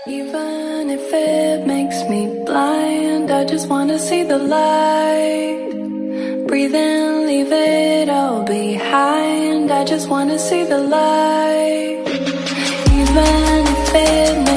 Even if it makes me blind, I just wanna see the light. Breathe in, leave it all behind. I just wanna see the light. Even if it makes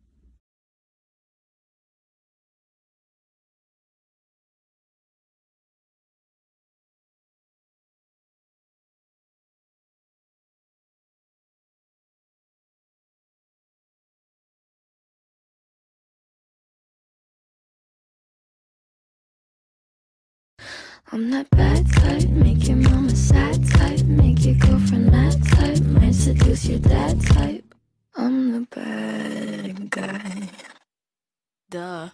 I'm that bad type, make your mama sad type, make your girlfriend mad type, might seduce your dad type. I'm the bad guy. Duh.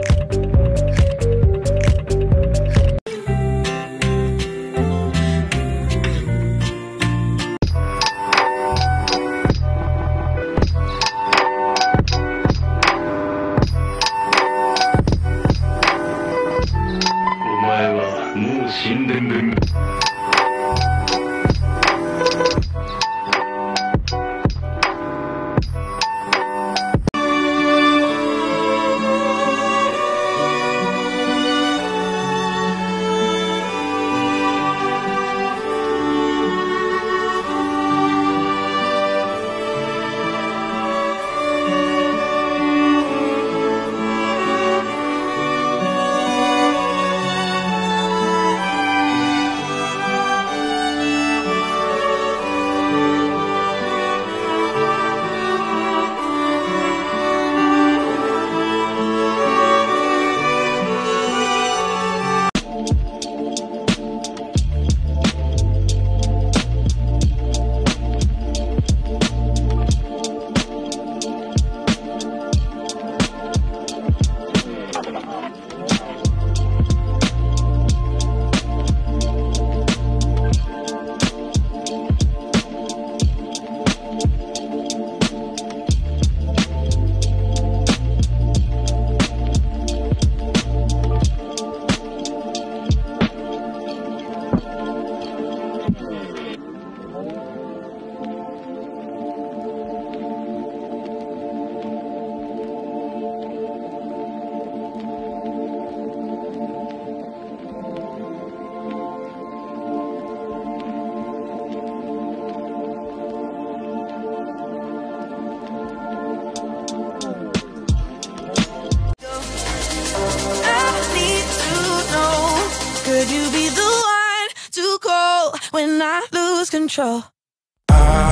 Could you be the one to call when I lose control? I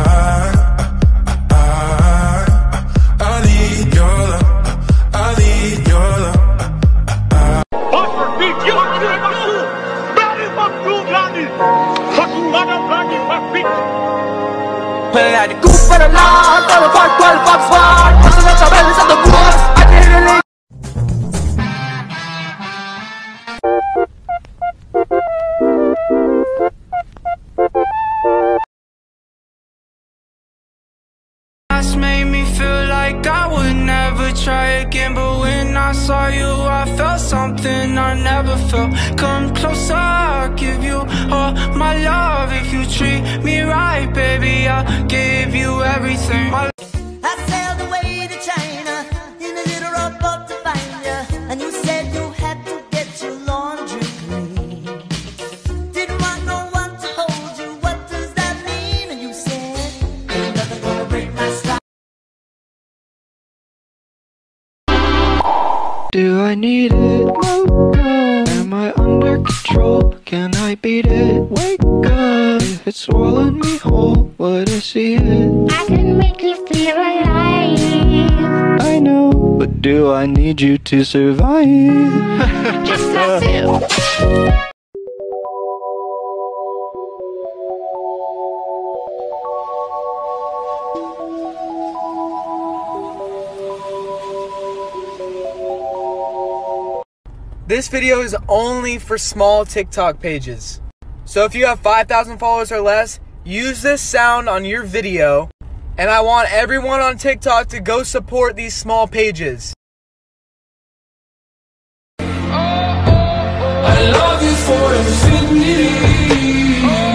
need your love. I need your love. Play the coup for the law, tell the fuck 12 bucks smart. Passing out the bells of the boys, I didn't leave. Made me feel like I would never try again, but when I saw you I felt something I never felt. Come closer, I'll give you all my love. If you treat me right, baby, I'll give you everything. I sailed away to China in a little rowboat to find you, and you said you had to get your laundry clean. Didn't want no one to hold you, what does that mean? And you said, ain't nothing gonna break my stride. Do I need it? Am I under control? Can I beat it? Wake up! If it's swallowed me whole, would I see it? I can make you feel alive. I know, but do I need you to survive? Just myself. This video is only for small TikTok pages. So if you have 5,000 followers or less, use this sound on your video, and I want everyone on TikTok to go support these small pages. I love you for infinity.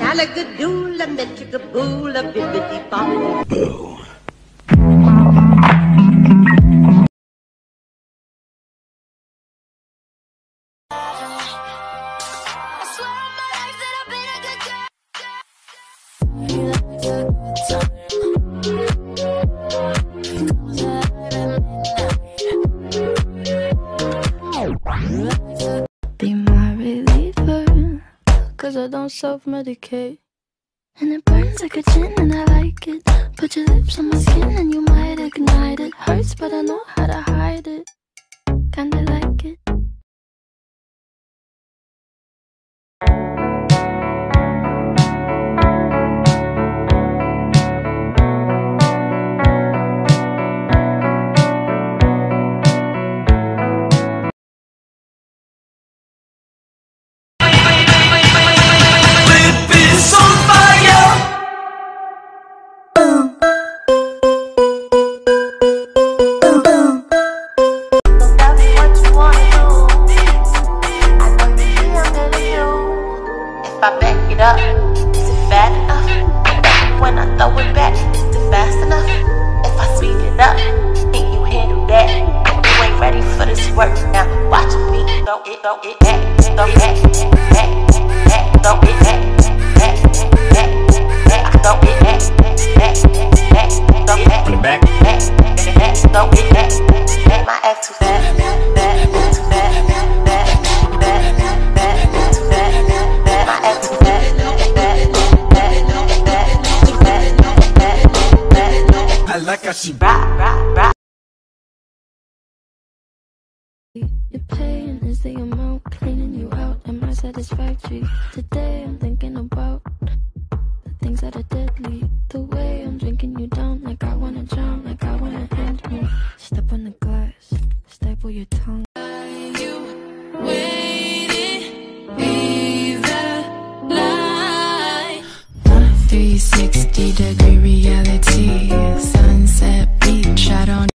Halagadoola, metricaboola, bibbidi bobbidi boo. Be my reliever, 'cause I don't self-medicate. And it burns like a gin and I like it. Put your lips on my skin and you might ignite it. Hurts but I know how to hide it. Kinda like it. If I back it up, is it fat enough? When I throw it back, is it fast enough? If I speed it up, can you handle that? You ain't ready for this work now. Watch me throw it back, throw it back, throw it back, throw it back, From the back. throw it back. My act too fat, too fat, too fat, too fat. My act too fat, I like how she rock. Your pain is the amount cleaning you out. Am I satisfactory? Today I'm thinking about the things that are deadly. The way I'm drinking you down, like I wanna drown, like I wanna end me. Step on the glass, staple your tongue. You waiting, leave the light. 360-degree reality, sunset beach. I don't